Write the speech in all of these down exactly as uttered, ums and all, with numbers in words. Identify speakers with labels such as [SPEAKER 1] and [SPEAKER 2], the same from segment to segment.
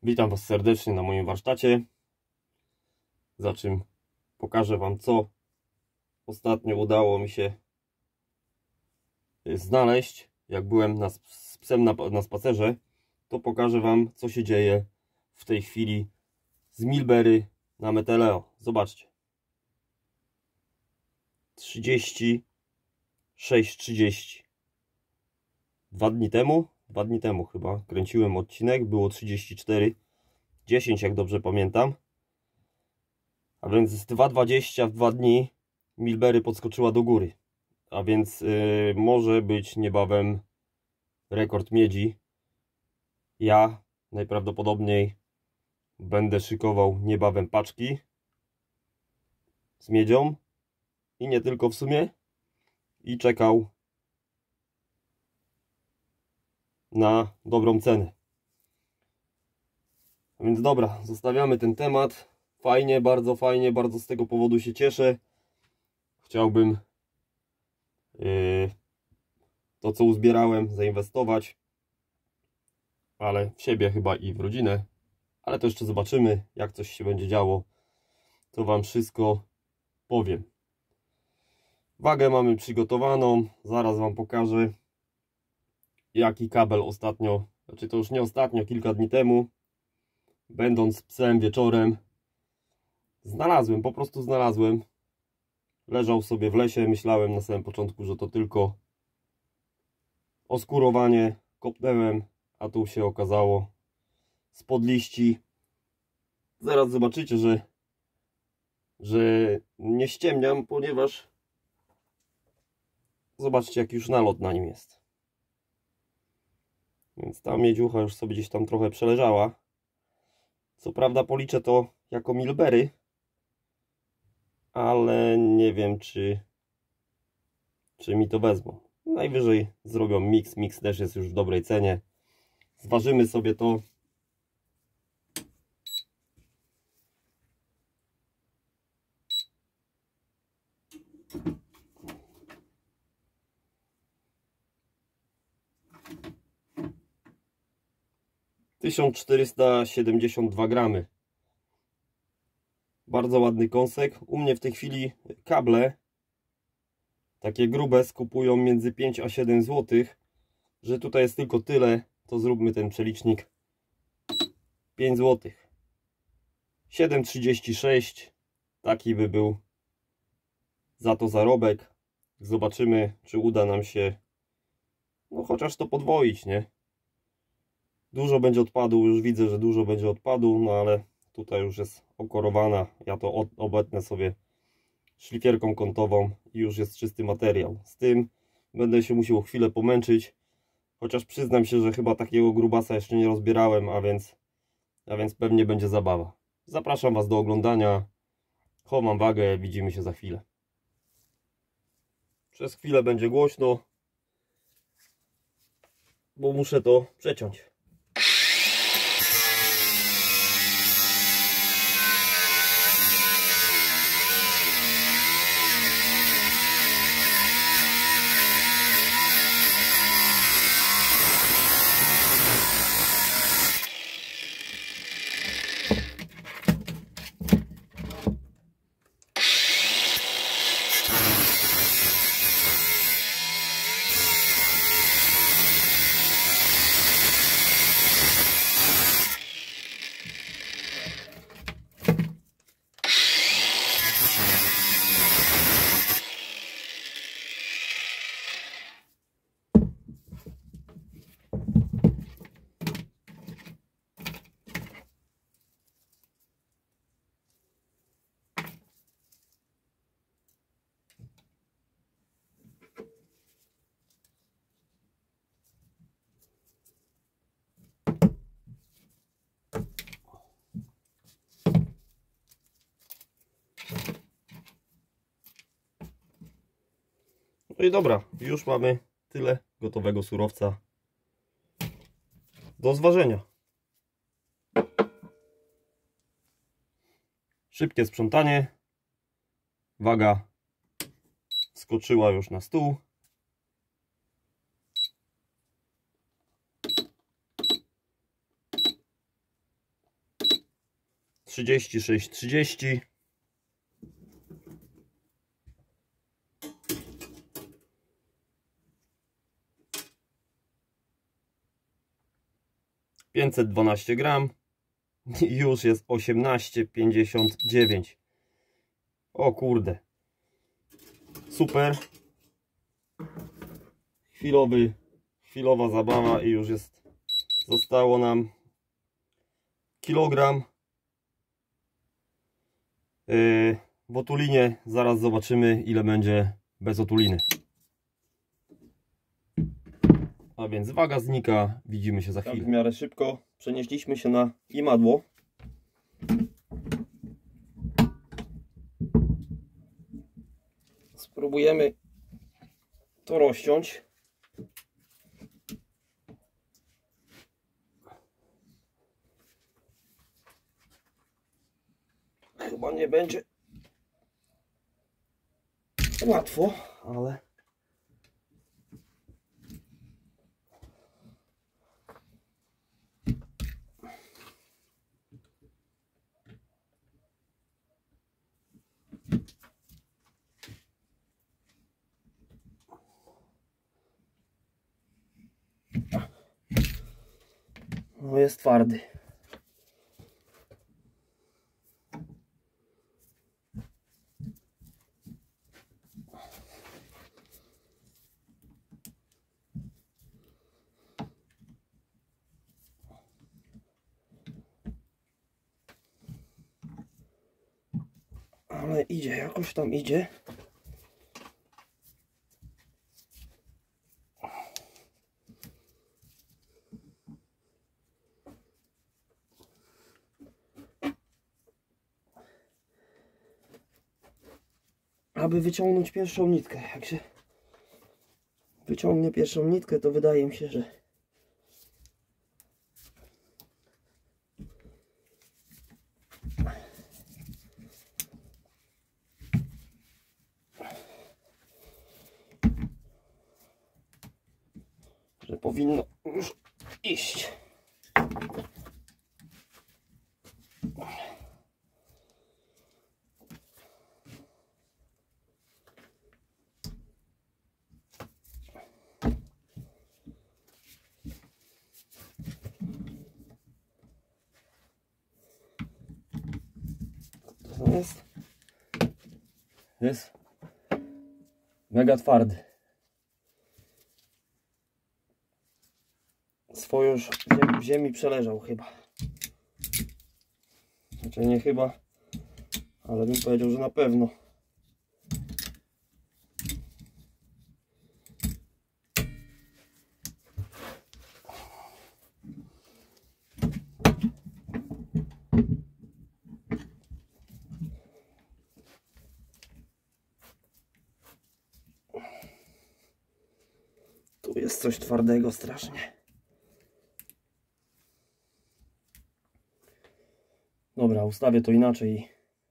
[SPEAKER 1] Witam Was serdecznie na moim warsztacie, za czym pokażę Wam, co ostatnio udało mi się znaleźć. Jak byłem na, z psem na, na spacerze, to pokażę Wam, co się dzieje w tej chwili z Milberry na Meteleo. Zobaczcie. trzydzieści sześć trzydzieści. Dwa dni temu, dwa dni temu chyba kręciłem odcinek, było trzydzieści cztery dziesięć, jak dobrze pamiętam. A więc z dwa dwadzieścia w dwa dni Milberry podskoczyła do góry. A więc yy, może być niebawem rekord miedzi. Ja najprawdopodobniej będę szykował niebawem paczki z miedzią i nie tylko w sumie, i czekał na dobrą cenę. A więc dobra, zostawiamy ten temat. Fajnie, bardzo fajnie, bardzo z tego powodu się cieszę. Chciałbym yy, to, co uzbierałem, zainwestować, ale w siebie chyba i w rodzinę. Ale to jeszcze zobaczymy, jak coś się będzie działo, to Wam wszystko powiem. Wagę mamy przygotowaną, zaraz Wam pokażę, jaki kabel ostatnio, znaczy to już nie ostatnio, kilka dni temu, będąc z psem wieczorem, znalazłem, po prostu znalazłem. Leżał sobie w lesie, myślałem na samym początku, że to tylko oskurowanie, kopnąłem, a tu się okazało spod liści. Zaraz zobaczycie, że, że nie ściemniam, ponieważ zobaczcie, jaki już nalot na nim jest. Więc ta miedziucha już sobie gdzieś tam trochę przeleżała. Co prawda policzę to jako Milberry, ale nie wiem, czy, czy mi to wezmą. Najwyżej zrobią mix. Mix też jest już w dobrej cenie. Zważymy sobie to. tysiąc czterysta siedemdziesiąt dwa gramy. Bardzo ładny kąsek. U mnie w tej chwili kable takie grube skupują między pięć a siedem złotych. Że tutaj jest tylko tyle, to zróbmy ten przelicznik. pięć złotych. siedem trzydzieści sześć. Taki by był za to zarobek. Zobaczymy, czy uda nam się no chociaż to podwoić, nie? Dużo będzie odpadu, już widzę, że dużo będzie odpadu, no ale tutaj już jest okorowana. Ja to obetnę sobie szlifierką kątową i już jest czysty materiał. Z tym będę się musiał chwilę pomęczyć, chociaż przyznam się, że chyba takiego grubasa jeszcze nie rozbierałem, a więc, a więc pewnie będzie zabawa. Zapraszam Was do oglądania. Chowam wagę, widzimy się za chwilę. Przez chwilę będzie głośno, bo muszę to przeciąć. No i dobra, już mamy tyle gotowego surowca do zważenia. Szybkie sprzątanie. Waga skoczyła już na stół. trzydzieści sześć trzydzieści. pięćset dwanaście gram. I już jest osiemnaście pięćdziesiąt dziewięć. O kurde. Super. Chwilowy, chwilowa zabawa i już jest. Zostało nam kilogram. Yy, w otulinie zaraz zobaczymy, ile będzie bez otuliny. A więc waga znika, widzimy się za chwilę. Tak, w miarę szybko przenieśliśmy się na imadło. Spróbujemy to rozciąć. Chyba nie będzie łatwo, ale no jest twardy. Ale idzie, jakoś tam idzie. Aby wyciągnąć pierwszą nitkę. Jak się wyciągnie pierwszą nitkę, to wydaje mi się, że że powinno już iść. To jest jest mega twardy. Swoją już w ziemi przeleżał chyba. Znaczy nie chyba, ale bym powiedział, że na pewno. Tu jest coś twardego strasznie. Dobra, ustawię to inaczej.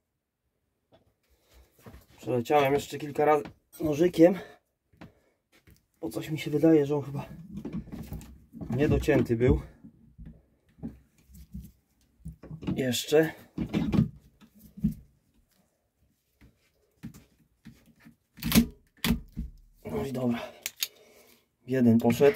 [SPEAKER 1] Przeleciałem jeszcze kilka razy nożykiem, bo coś mi się wydaje, że on chyba niedocięty był. Jeszcze. No i dobra. Jeden poszedł.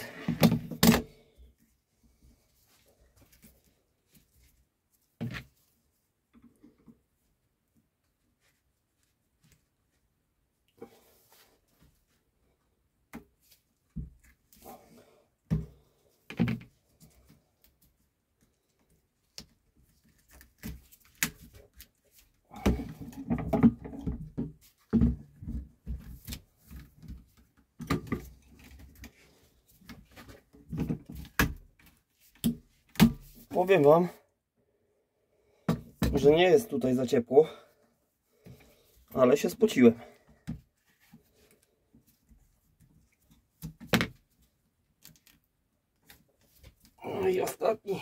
[SPEAKER 1] Powiem wam, że nie jest tutaj za ciepło, ale się spociłem. No i ostatni.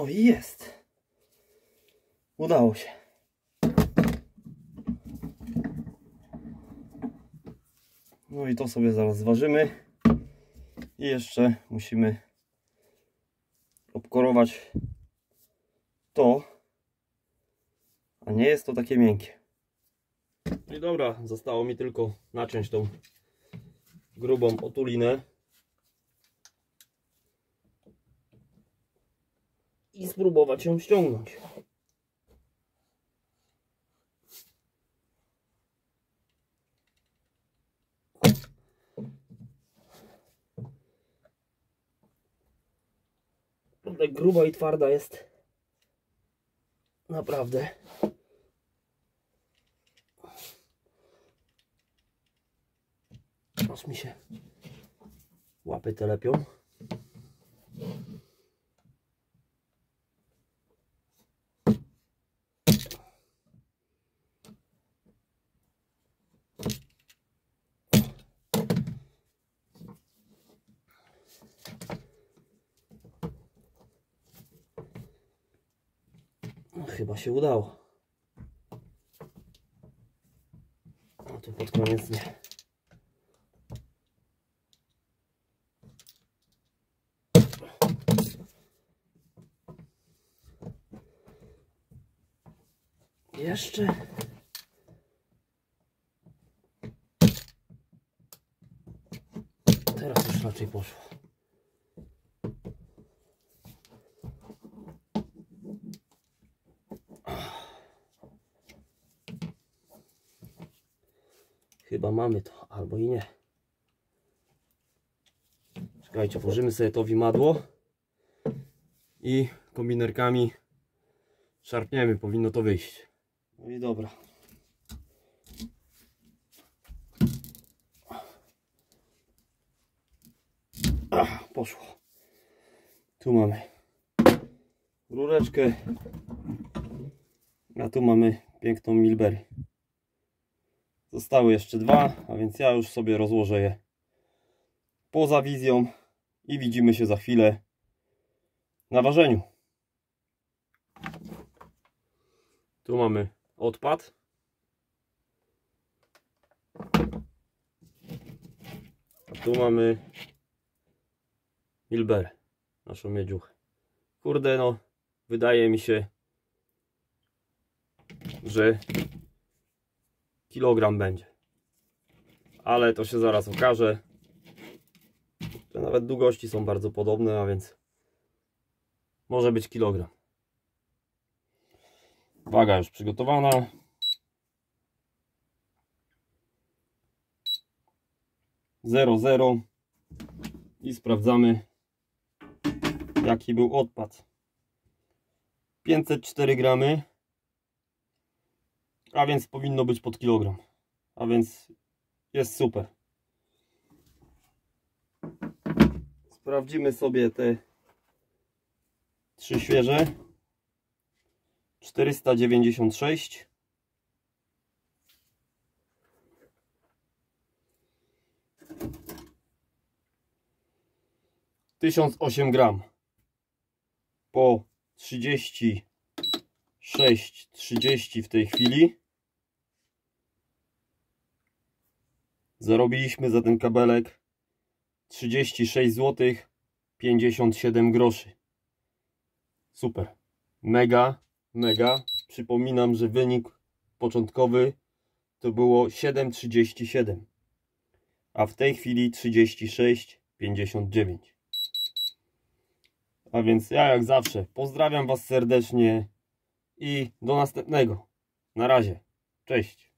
[SPEAKER 1] No i jest. Udało się. No i to sobie zaraz zważymy. I jeszcze musimy obkorować to, a nie jest to takie miękkie. No i dobra, zostało mi tylko naciąć tą grubą otulinę i spróbować ją ściągnąć. Tutaj gruba i twarda jest. Naprawdę. Aż mi się łapy telepią. No, chyba się udało. A tu pod koniec nie. Jeszcze. Teraz już raczej poszło. Chyba mamy to, albo i nie. Czekajcie, włożymy sobie to w imadło i kombinerkami szarpniemy, powinno to wyjść. No i dobra. Ach, poszło. Tu mamy rureczkę, a tu mamy piękną Milberry. Zostały jeszcze dwa, a więc ja już sobie rozłożę je poza wizją i widzimy się za chwilę na ważeniu. Tu mamy odpad. A tu mamy Milberry, naszą miedziuchę. Kurde, no, wydaje mi się, że kilogram będzie. Ale to się zaraz okaże. Te nawet długości są bardzo podobne, a więc może być kilogram. Waga już przygotowana. zero zero. I sprawdzamy, jaki był odpad. pięćset cztery gramy. A więc powinno być pod kilogram. A więc jest super. Sprawdzimy sobie te trzy świeże. czterysta dziewięćdziesiąt sześć. tysiąc osiem gram. Po trzydzieści sześć trzydzieści w tej chwili. Zarobiliśmy za ten kabelek trzydzieści sześć złotych pięćdziesiąt siedem groszy. Super. Mega, mega. Przypominam, że wynik początkowy to było siedem trzydzieści siedem. A w tej chwili trzydzieści sześć pięćdziesiąt dziewięć. A więc ja jak zawsze pozdrawiam Was serdecznie i do następnego. Na razie. Cześć.